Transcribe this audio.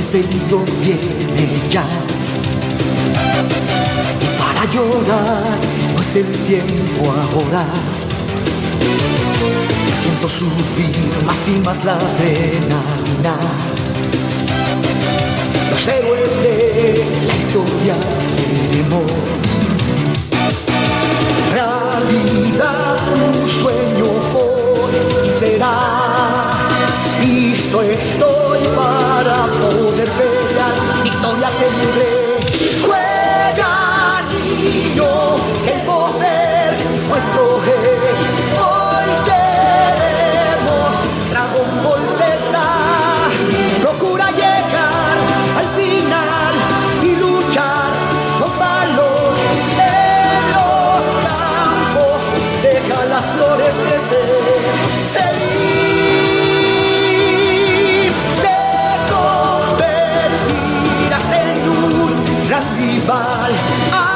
pedido viene ya. Y para llorar no es el tiempo ahora. Ya siento subir más y más la adrenalina. Los héroes de la historia seremos realidad, un sueño hoy será. Listo estoy para poder ver victoria tendré. Juega, niño, que el poder nuestro es. Hoy seremos Dragon Ball Z. Procura llegar al final y luchar con valor en los campos. Deja las flores crecer. Feliz te convertirás en un gran rival.